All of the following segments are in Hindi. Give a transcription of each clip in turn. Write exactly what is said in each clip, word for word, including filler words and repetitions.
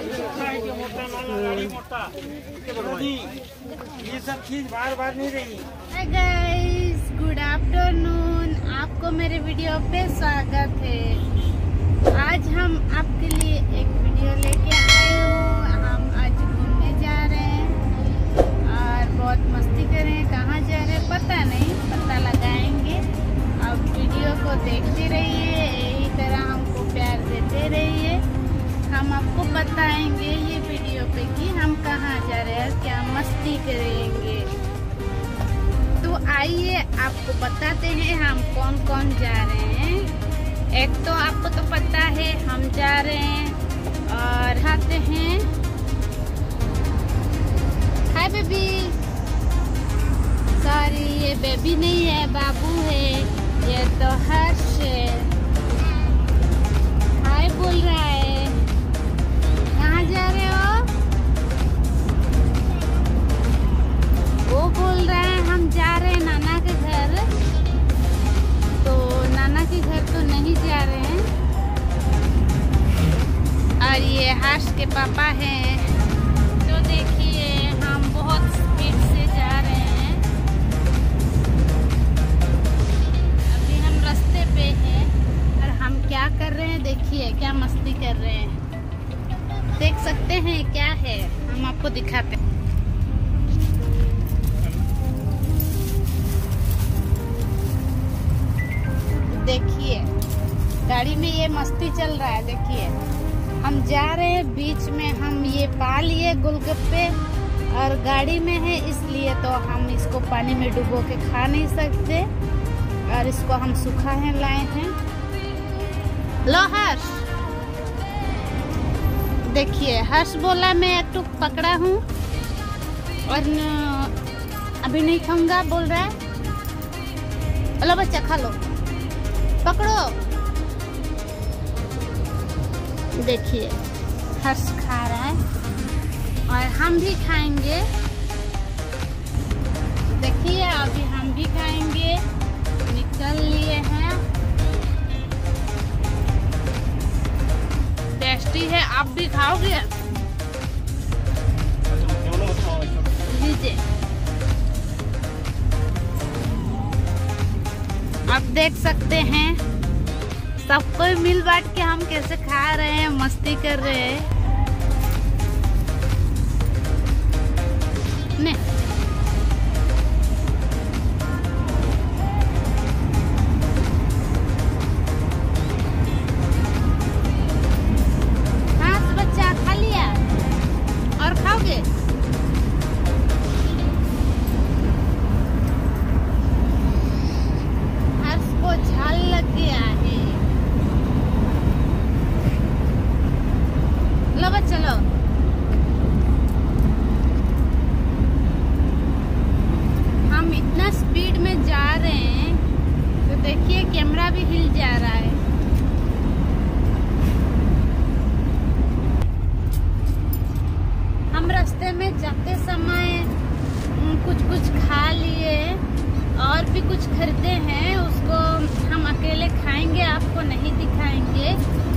ये सब चीज बार बार नहीं रही। Hi guys, good afternoon. आपको मेरे वीडियो पे स्वागत है। आज हम आपके लिए एक वीडियो लेके आए हूँ। हम आज घूमने जा रहे हैं और बहुत मस्ती करें। कहाँ जा रहे हैं पता नहीं, पता लगाएंगे। अब वीडियो को देखते रहिए, यही तरह हमको प्यार देते रहिए। हम आपको बताएंगे ये वीडियो पे कि हम कहाँ जा रहे हैं, क्या मस्ती करेंगे। तो आइए आपको बताते हैं हम कौन कौन जा रहे हैं। एक तो आपको तो पता है हम जा रहे हैं और आते हैं। हाय बेबी, सॉरी ये बेबी नहीं है, बाबू है। ये तो हर्ष है, हाय बोल रहा है। कहाँ जा रहे हो? वो बोल रहा है हम जा रहे हैं नाना के घर। तो नाना के घर तो नहीं जा रहे हैं। और ये हर्ष के पापा हैं। तो देखिए हम बहुत स्पीड से जा रहे हैं। अभी हम रास्ते पे हैं और हम क्या कर रहे हैं, देखिए क्या मस्ती कर रहे हैं। देख सकते हैं क्या है, हम आपको दिखाते हैं। देखिए गाड़ी में ये मस्ती चल रहा है। देखिए हम जा रहे हैं, बीच में हम ये पा लिए गोलगप्पे और गाड़ी में है, इसलिए तो हम इसको पानी में डुबो के खा नहीं सकते और इसको हम सूखा है लाए हैं। लो हर्ष, देखिए हर्ष बोला मैं एक टुक पकड़ा हूँ और अभी नहीं खाऊंगा बोल रहा है। लो बच्चा खा लो, पकड़ो। देखिए हर्ष खा रहा है और हम भी खाएंगे। देखिए अभी हम भी खाएंगे, निकल लिए हैं। टेस्टी है, आप भी खाओगे? लीजिए, आप देख सकते हैं सबको मिल बांट के हम कैसे खा रहे हैं, मस्ती कर रहे हैं। ने हाँ बच्चा खा लिया और खाओगे? हर्ष को झाल लग गया है। लो बच्चा लो। हम इतना स्पीड में जा रहे हैं तो देखिए कैमरा भी हिल जा रहा है। हम रास्ते में जाते समय कुछ कुछ खा लिए और भी कुछ खरीदे हैं, उसको हम अकेले खाएंगे, आपको नहीं दिखाएंगे।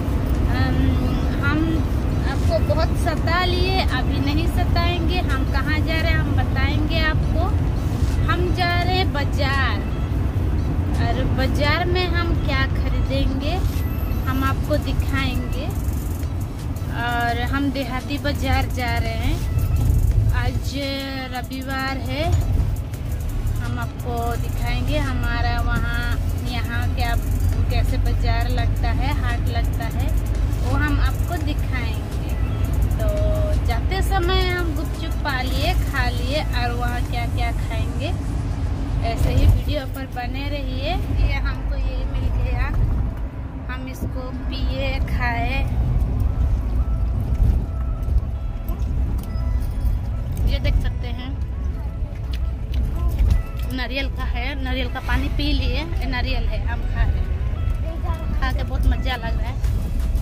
हम आपको बहुत सता लिए, अभी नहीं सताएंगे। हम कहाँ जा रहे हैं हम बताएंगे आपको। हम जा रहे हैं बाजार और बाजार में हम क्या खरीदेंगे हम आपको दिखाएंगे। और हम देहाती बाजार जा रहे हैं, आज रविवार है। हम आपको दिखाएंगे हमारा वहाँ यहाँ क्या कैसे बाजार लगता है, हाट लगता है, वो हम आपको दिखाएंगे। तो जाते समय हम गुपचुप पा लिए, खा लिए और वहाँ क्या क्या खाएंगे, ऐसे ही वीडियो पर बने रहिए। ये हमको ये मिल गया, हम इसको पिए खाए। ये देख सकते हैं नारियल का है, नारियल का पानी पी लिए। नारियल है, हम खा रहे, खा के बहुत मजा लग रहा है।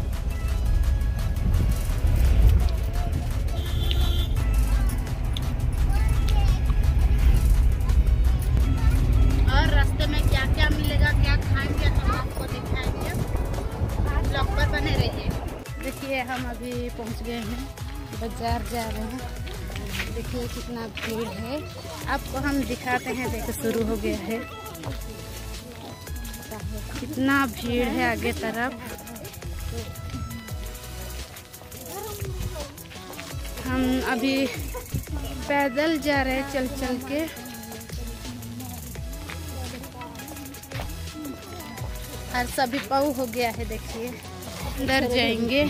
और रास्ते में क्या क्या मिलेगा, क्या खाएंगे, हम आपको दिखाएंगे। ब्लॉग पर बने रहिए। देखिए हम अभी देखिए पहुंच गए हैं, बाजार जा रहे हैं। देखिए कितना भीड़ है, आपको हम दिखाते हैं। देखो शुरू हो गया है, कितना भीड़ है आगे तरफ। हम अभी पैदल जा रहे हैं, चल चल के। और सभी पाऊ हो गया है, देखिए अंदर जाएंगे।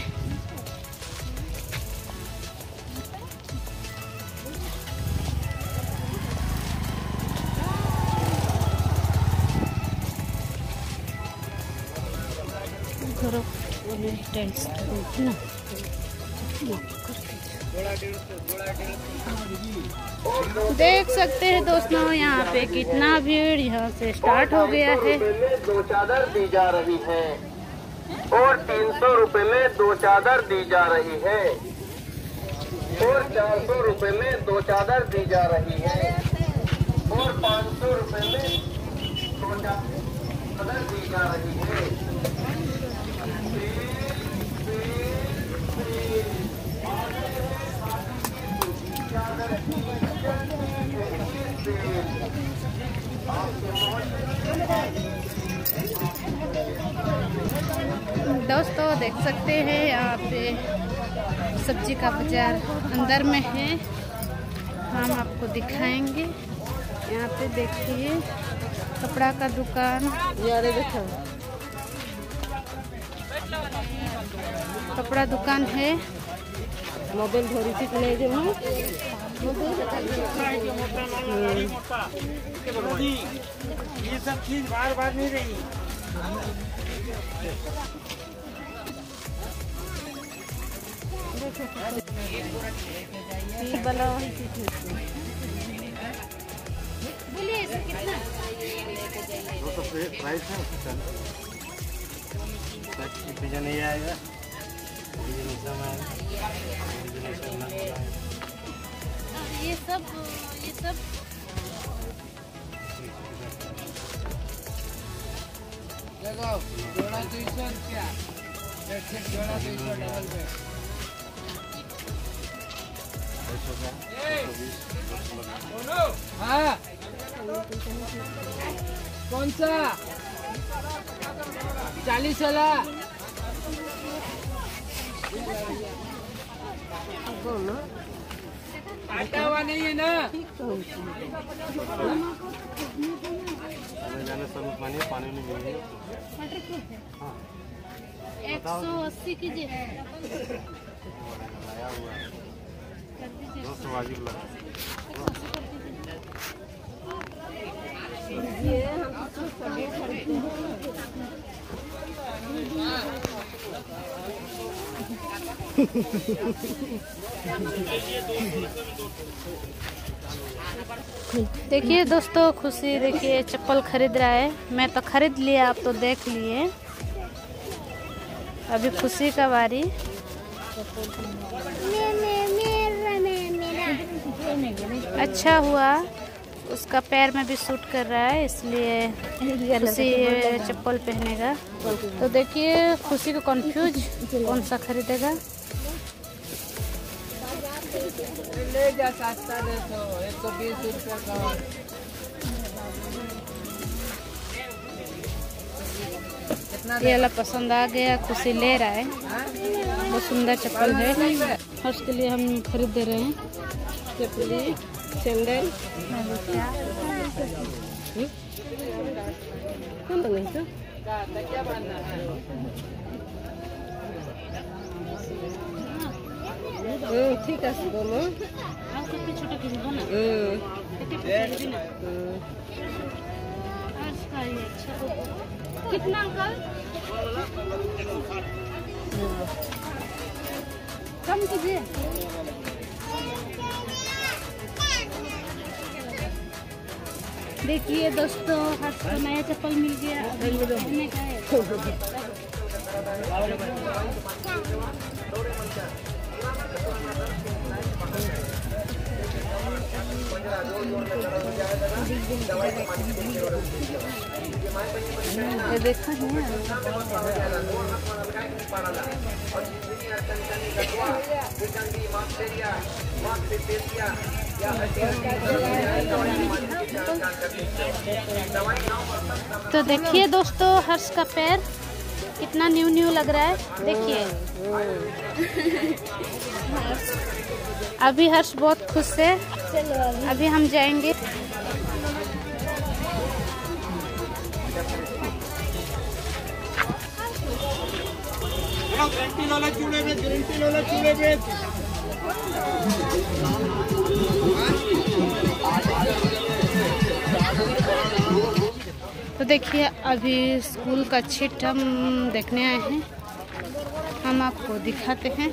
देख सकते हैं दोस्तों, यहाँ पे कितना भीड़ यहाँ से स्टार्ट हो गया है। दो चादर दी जा रही है और तीन सौ रुपए में दो चादर दी जा रही है और चार सौ रुपए में दो चादर दी जा रही है और पाँच सौ रुपए में दो चादर दी जा रही है। दोस्तों देख सकते हैं, यहाँ पे सब्जी का बाजार अंदर में है, हम आपको दिखाएंगे। यहाँ पे देखिए कपड़ा का दुकान, यार देखो कपड़ा दुकान है। मोबाइल धोरी थी ले जो ये सब चीज बार बार नहीं रही। बोलिए कितना प्राइस है, नहीं आएगा। ये सब ये सब जोड़ा दो सौ रुपया, जोड़ा दो सौ डबल बेड। हाँ कौन सा चालीस वाला? आटा हुआ नहीं है ना? जाने सब पानी पानी नहीं मिलेगी। एक सौ अस्सी कीजिए। दो सौ वाजिब लगा। देखिए दोस्तों, खुशी देखिए चप्पल खरीद रहा है। मैं तो खरीद लिया, आप तो देख लिए। अभी खुशी का बारी। अच्छा हुआ, उसका पैर में भी सूट कर रहा है, इसलिए खुशी चप्पल पहनेगा। तो देखिए खुशी को कंफ्यूज कौन सा खरीदेगा। ले जा सस्ता दे दो, एक सौ बीस रुपया का। ये वाला पसंद आ गया, खुशी ले रहा है। बहुत सुंदर चप्पल है, और उसके लिए हम खरीद दे रहे हैं। चप्पली सैंडल ठीक है दोनों। कितना अंकल? कम कीजिए। देखिए दोस्तों, हाथ का नया चप्पल मिल गया। ये देखा है तो देखिए दोस्तों, हर्ष का पैर कितना न्यू न्यू लग रहा है, देखिए। अभी हर्ष बहुत खुश है। अभी हम जाएंगे। तो देखिए, अभी स्कूल का छिट हम देखने आए हैं। हम आपको दिखाते हैं।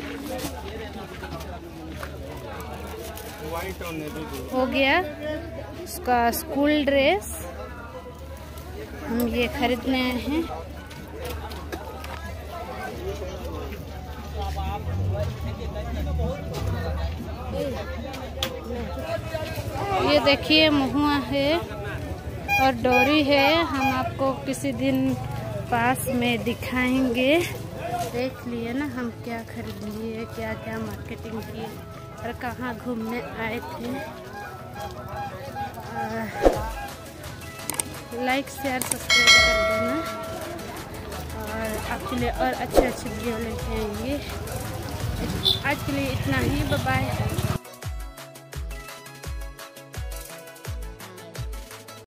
हो गया उसका स्कूल ड्रेस, हम ये खरीदने आए हैं। ये देखिए, महुआ है और डोरी है। हम आपको किसी दिन पास में दिखाएंगे। देख लिए ना हम क्या खरीद लिए, क्या क्या मार्केटिंग की और कहाँ घूमने आए थे। लाइक शेयर सब्सक्राइब कर देना और आपके लिए और अच्छे अच्छे वीडियो लेके आएंगे। आज के लिए इतना ही, बाय बाय।